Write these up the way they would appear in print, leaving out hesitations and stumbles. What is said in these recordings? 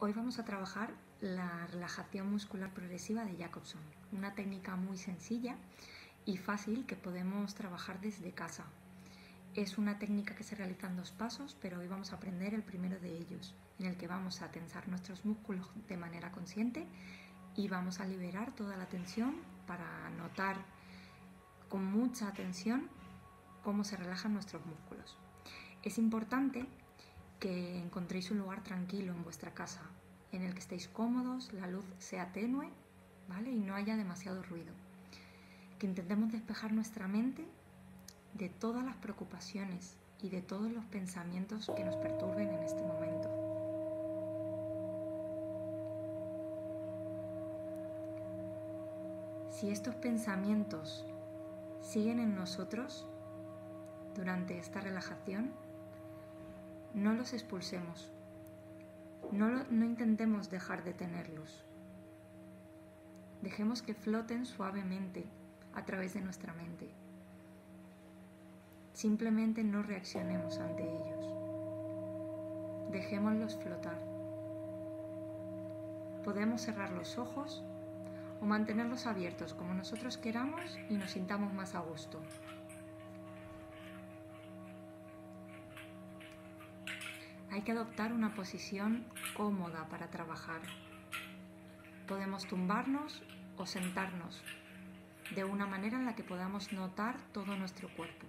Hoy vamos a trabajar la relajación muscular progresiva de Jacobson, una técnica muy sencilla y fácil que podemos trabajar desde casa. Es una técnica que se realiza en 2 pasos, pero hoy vamos a aprender el primero de ellos, en el que vamos a tensar nuestros músculos de manera consciente y vamos a liberar toda la tensión para notar con mucha atención cómo se relajan nuestros músculos. Es importante que encontréis un lugar tranquilo en vuestra casa, en el que estéis cómodos, la luz sea tenue, ¿vale? Y no haya demasiado ruido. Que intentemos despejar nuestra mente de todas las preocupaciones y de todos los pensamientos que nos perturben en este momento. Si estos pensamientos siguen en nosotros durante esta relajación, no los expulsemos, no intentemos dejar de tenerlos. Dejemos que floten suavemente a través de nuestra mente. Simplemente no reaccionemos ante ellos. Dejémoslos flotar. Podemos cerrar los ojos o mantenerlos abiertos como nosotros queramos y nos sintamos más a gusto. Hay que adoptar una posición cómoda para trabajar. Podemos tumbarnos o sentarnos de una manera en la que podamos notar todo nuestro cuerpo.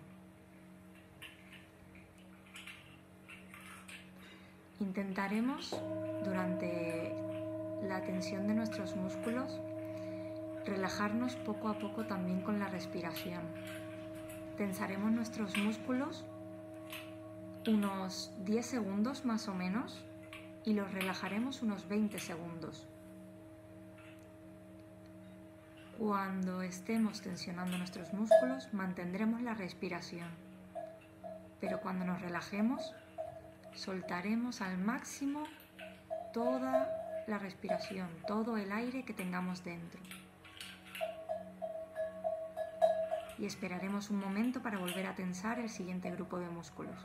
Intentaremos, durante la tensión de nuestros músculos, relajarnos poco a poco también con la respiración. Tensaremos nuestros músculos unos 10 segundos más o menos y los relajaremos unos 20 segundos. Cuando estemos tensionando nuestros músculos, mantendremos la respiración, pero cuando nos relajemos, soltaremos al máximo toda la respiración, todo el aire que tengamos dentro. Y esperaremos un momento para volver a tensar el siguiente grupo de músculos.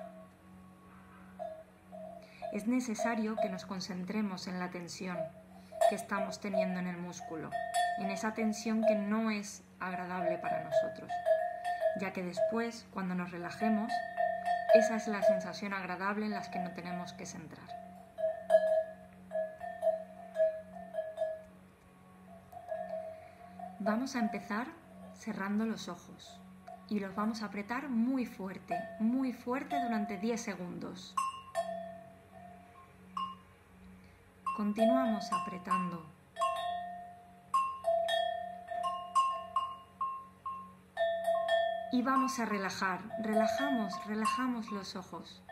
Es necesario que nos concentremos en la tensión que estamos teniendo en el músculo, en esa tensión que no es agradable para nosotros, ya que después, cuando nos relajemos, esa es la sensación agradable en la que no tenemos que centrar. Vamos a empezar cerrando los ojos y los vamos a apretar muy fuerte durante 10 segundos. Continuamos apretando. Y vamos a relajar. Relajamos los ojos.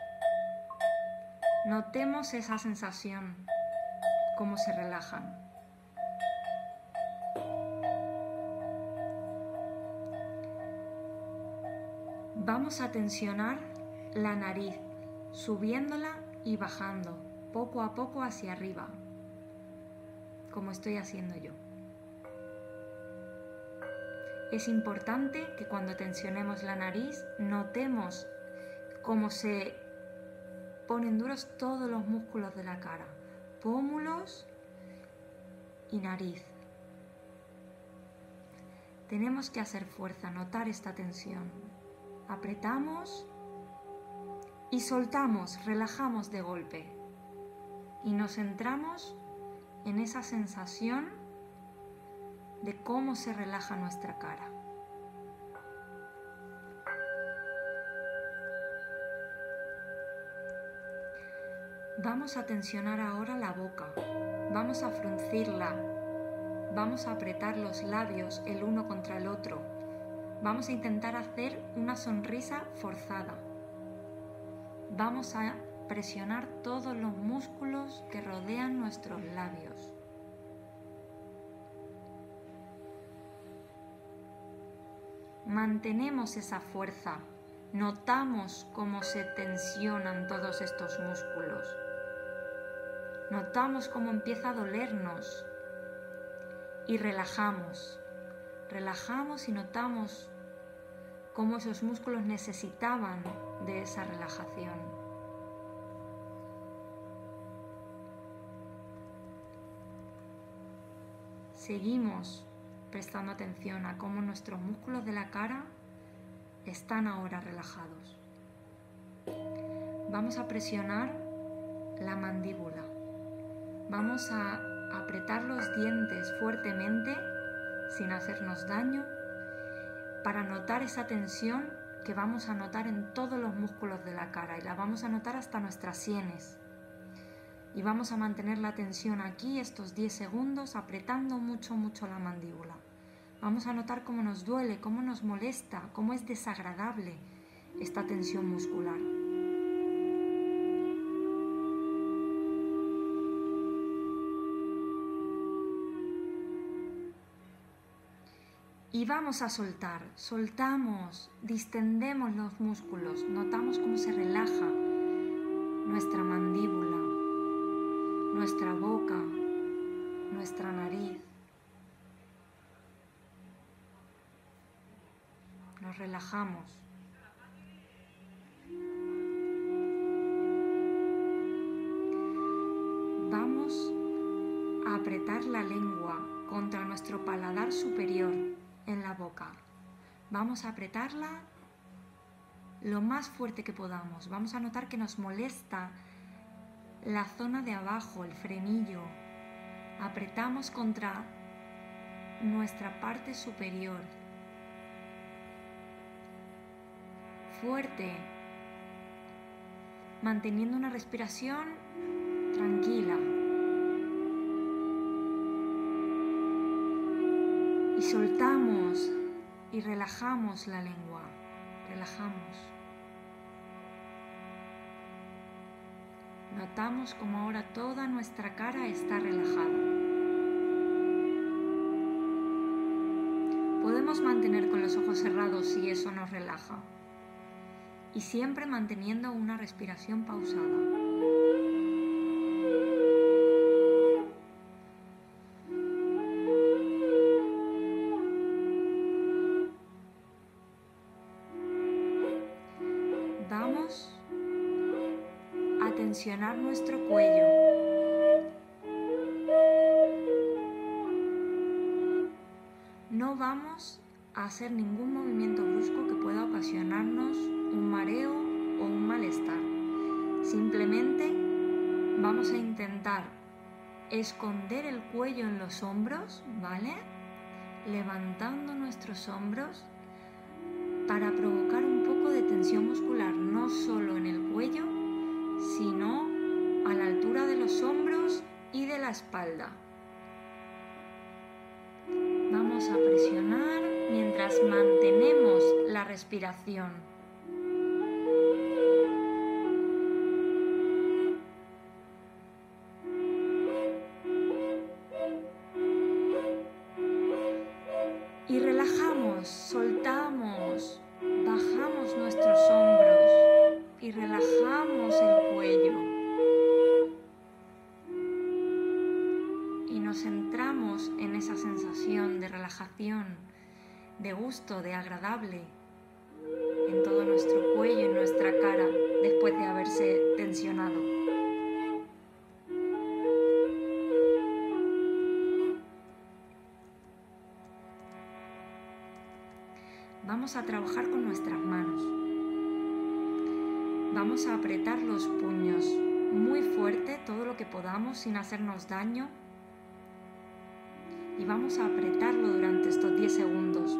Notemos esa sensación, cómo se relajan. Vamos a tensionar la nariz, subiéndola y bajando, poco a poco hacia arriba, como estoy haciendo yo. Es importante que cuando tensionemos la nariz notemos cómo se ponen duros todos los músculos de la cara, pómulos y nariz. Tenemos que hacer fuerza, notar esta tensión. Apretamos y soltamos, relajamos de golpe. Y nos centramos en esa sensación de cómo se relaja nuestra cara. Vamos a tensionar ahora la boca, vamos a fruncirla, vamos a apretar los labios el uno contra el otro, vamos a intentar hacer una sonrisa forzada, vamos a presionar todos los músculos que rodean nuestros labios. Mantenemos esa fuerza, notamos cómo se tensionan todos estos músculos, notamos cómo empieza a dolernos y relajamos y notamos cómo esos músculos necesitaban de esa relajación. seguimos prestando atención a cómo nuestros músculos de la cara están ahora relajados. Vamos a presionar la mandíbula. Vamos a apretar los dientes fuertemente sin hacernos daño para notar esa tensión que vamos a notar en todos los músculos de la cara y la vamos a notar hasta nuestras sienes. Y vamos a mantener la tensión aquí estos 10 segundos apretando mucho la mandíbula. Vamos a notar cómo nos duele, cómo nos molesta, cómo es desagradable esta tensión muscular. Y vamos a soltar, soltamos, distendemos los músculos, notamos cómo se relaja nuestra mandíbula, nuestra boca, nuestra nariz. Nos relajamos. Vamos a apretar la lengua contra nuestro paladar superior en la boca. Vamos a apretarla lo más fuerte que podamos. Vamos a notar que nos molesta la zona de abajo, el frenillo. Apretamos contra nuestra parte superior. Fuerte, manteniendo una respiración tranquila. Y soltamos y relajamos la lengua, relajamos. Notamos como ahora toda nuestra cara está relajada. Podemos mantener con los ojos cerrados si eso nos relaja. Y siempre manteniendo una respiración pausada. Vamos a tensionar nuestro cuello. No vamos a hacer ningún movimiento brusco que pueda ocasionarnos un mareo o un malestar. Simplemente vamos a intentar esconder el cuello en los hombros, ¿vale? Levantando nuestros hombros para provocar un poco de tensión muscular, no solo en el cuello, sino a la altura de los hombros y de la espalda. Vamos a presionar mientras mantenemos la respiración. Y relajamos, soltamos, bajamos nuestros hombros y relajamos el cuello. Y nos centramos en esa sensación de relajación, de gusto, de agradable en todo nuestro cuello, en nuestra cara, después de haberse tensionado. Vamos a trabajar con nuestras manos. Vamos a apretar los puños muy fuerte, todo lo que podamos, sin hacernos daño. Y vamos a apretarlo durante estos 10 segundos.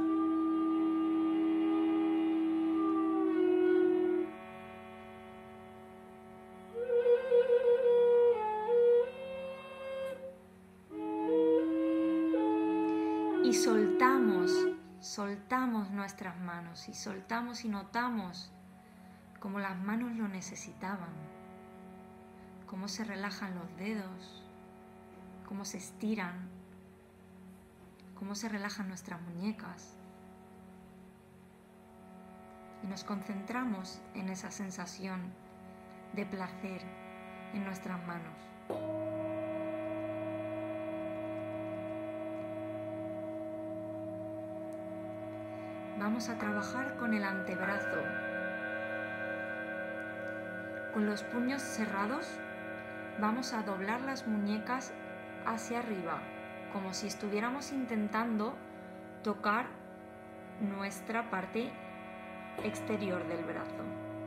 Y soltamos nuestras manos y soltamos y notamos cómo las manos lo necesitaban, cómo se relajan los dedos, cómo se estiran, cómo se relajan nuestras muñecas. Y nos concentramos en esa sensación de placer en nuestras manos. Vamos a trabajar con el antebrazo. Con los puños cerrados vamos a doblar las muñecas hacia arriba como si estuviéramos intentando tocar nuestra parte exterior del brazo.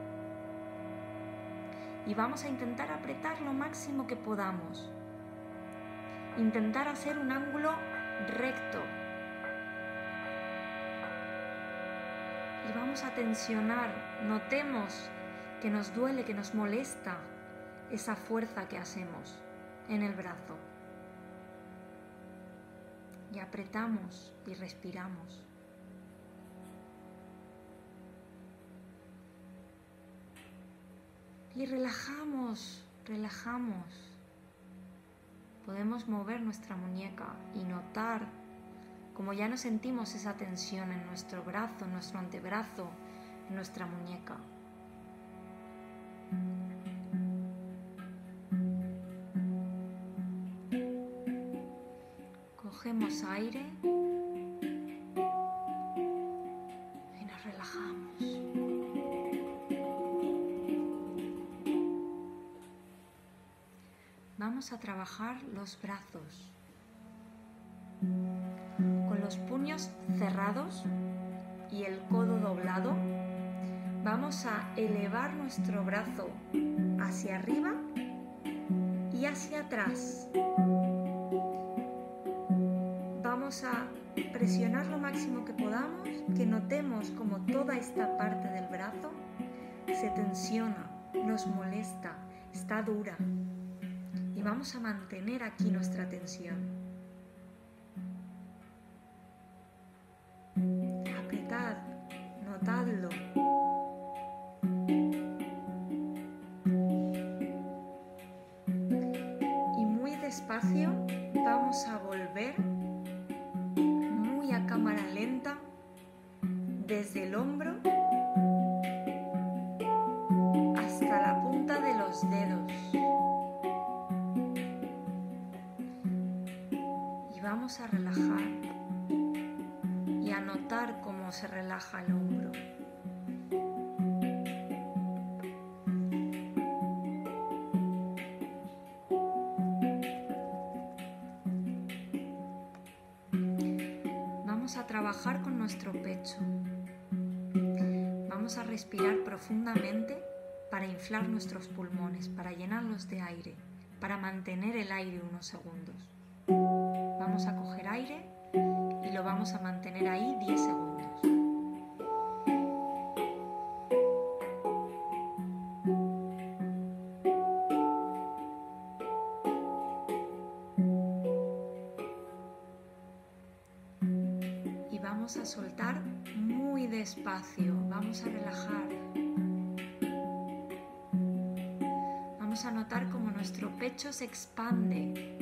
Y vamos a intentar apretar lo máximo que podamos. Intentar hacer un ángulo recto. Y vamos a tensionar. Notemos que nos duele, que nos molesta esa fuerza que hacemos en el brazo. Y apretamos y respiramos. Y relajamos, relajamos. Podemos mover nuestra muñeca y notar cómo ya no sentimos esa tensión en nuestro brazo, en nuestro antebrazo, en nuestra muñeca. Cogemos aire y nos relajamos. Vamos a trabajar los brazos. Con los puños cerrados y el codo doblado, vamos a elevar nuestro brazo hacia arriba y hacia atrás. Vamos a presionar lo máximo que podamos, que notemos como toda esta parte del brazo se tensiona, nos molesta, está dura. Y vamos a mantener aquí nuestra tensión. Apretad, notadlo. Y muy despacio vamos a volver muy a cámara lenta desde el hombro hasta la punta de los dedos. Y vamos a relajar y a notar cómo se relaja el hombro. Vamos a trabajar con nuestro pecho. Vamos a respirar profundamente para inflar nuestros pulmones, para llenarlos de aire, para mantener el aire unos segundos. Vamos a coger aire y lo vamos a mantener ahí 10 segundos. Y vamos a soltar muy despacio, vamos a relajar. Vamos a notar cómo nuestro pecho se expande.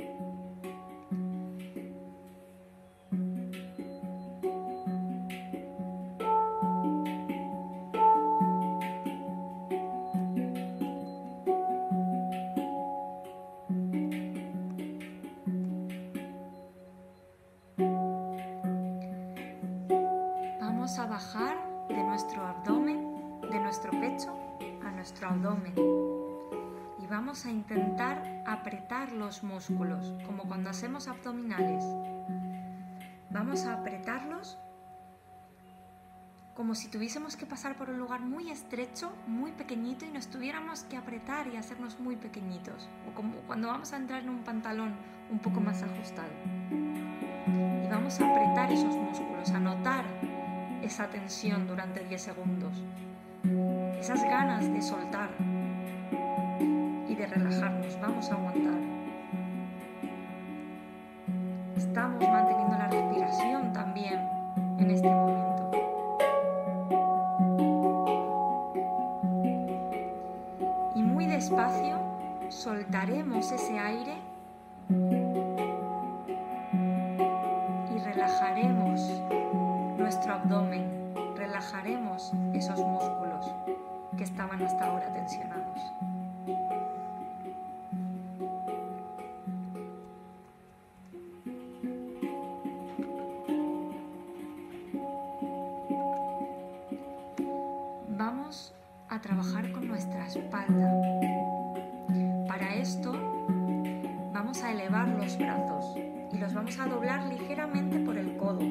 Vamos a bajar de nuestro abdomen, de nuestro pecho a nuestro abdomen. Y vamos a intentar apretar los músculos, como cuando hacemos abdominales. Vamos a apretarlos como si tuviésemos que pasar por un lugar muy estrecho, muy pequeñito, y nos tuviéramos que apretar y hacernos muy pequeñitos. O como cuando vamos a entrar en un pantalón un poco más ajustado. Y vamos a apretar esos músculos, a notar esa tensión durante 10 segundos. Esas ganas de soltar y de relajarnos. Vamos a aguantar. Estamos manteniendo la respiración también en este momento. Y muy despacio soltaremos ese aire y relajaremos nuestro abdomen, relajaremos esos músculos que estaban hasta ahora tensionados. Vamos a trabajar con nuestra espalda. Para esto vamos a elevar los brazos y los vamos a doblar ligeramente por el codo.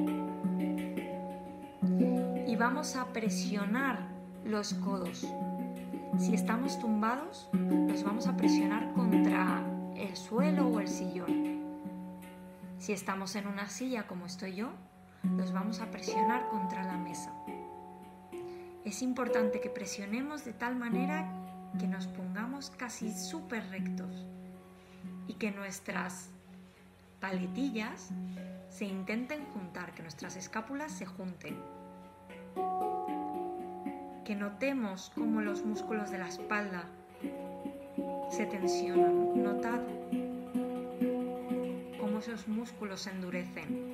Y vamos a presionar los codos. Si estamos tumbados, los vamos a presionar contra el suelo o el sillón. Si estamos en una silla como estoy yo, los vamos a presionar contra la mesa. Es importante que presionemos de tal manera que nos pongamos casi súper rectos y que nuestras paletillas se intenten juntar, que nuestras escápulas se junten. Que notemos cómo los músculos de la espalda se tensionan. Notad cómo esos músculos se endurecen.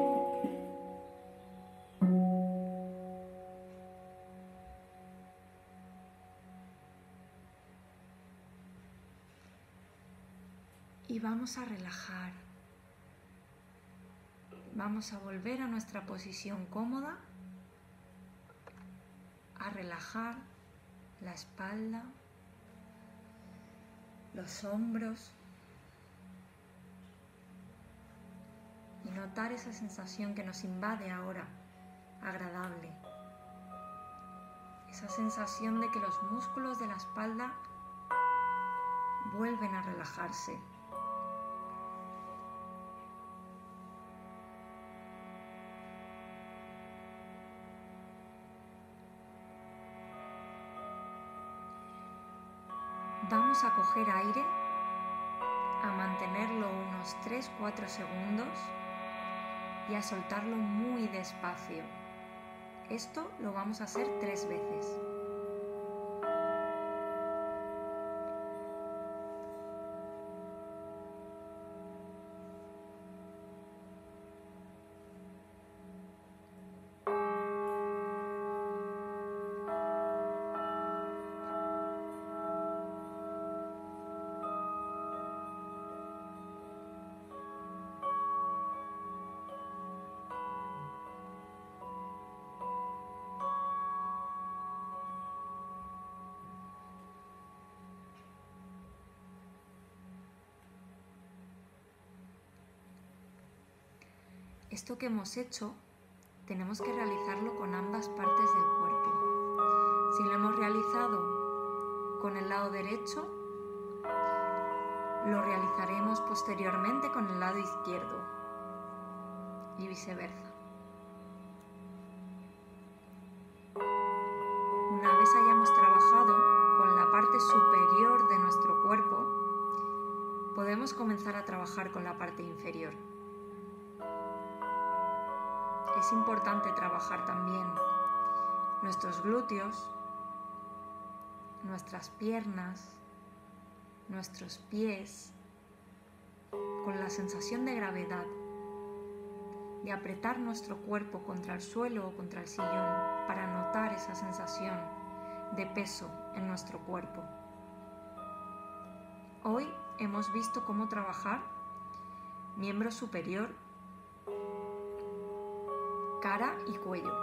Y vamos a relajar. Vamos a volver a nuestra posición cómoda, a relajar la espalda, los hombros y notar esa sensación que nos invade ahora, agradable. Esa sensación de que los músculos de la espalda vuelven a relajarse. Vamos a coger aire, a mantenerlo unos 3-4 segundos y a soltarlo muy despacio. Esto lo vamos a hacer 3 veces. Esto que hemos hecho tenemos que realizarlo con ambas partes del cuerpo. Si lo hemos realizado con el lado derecho, lo realizaremos posteriormente con el lado izquierdo y viceversa. Una vez hayamos trabajado con la parte superior de nuestro cuerpo, podemos comenzar a trabajar con la parte inferior. Es importante trabajar también nuestros glúteos, nuestras piernas, nuestros pies, con la sensación de gravedad, de apretar nuestro cuerpo contra el suelo o contra el sillón para notar esa sensación de peso en nuestro cuerpo. Hoy hemos visto cómo trabajar miembro superior, cara y cuello.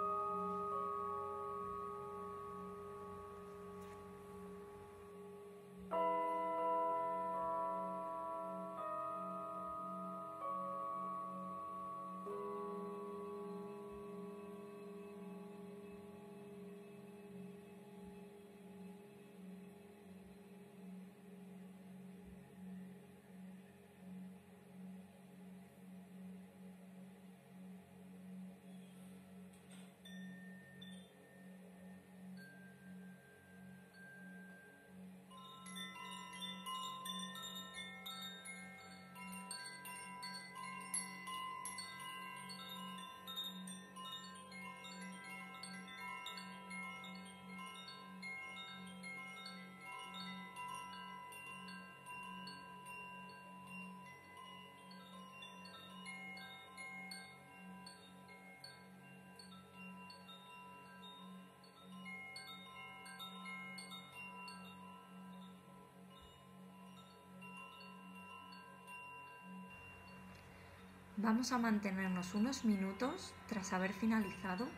Vamos a mantenernos unos minutos tras haber finalizado,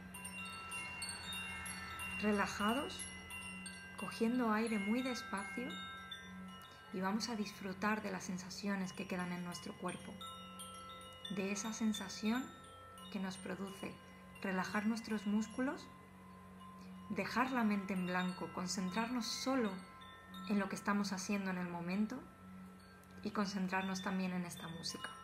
relajados, cogiendo aire muy despacio y vamos a disfrutar de las sensaciones que quedan en nuestro cuerpo. de esa sensación que nos produce relajar nuestros músculos, dejar la mente en blanco, concentrarnos solo en lo que estamos haciendo en el momento y concentrarnos también en esta música.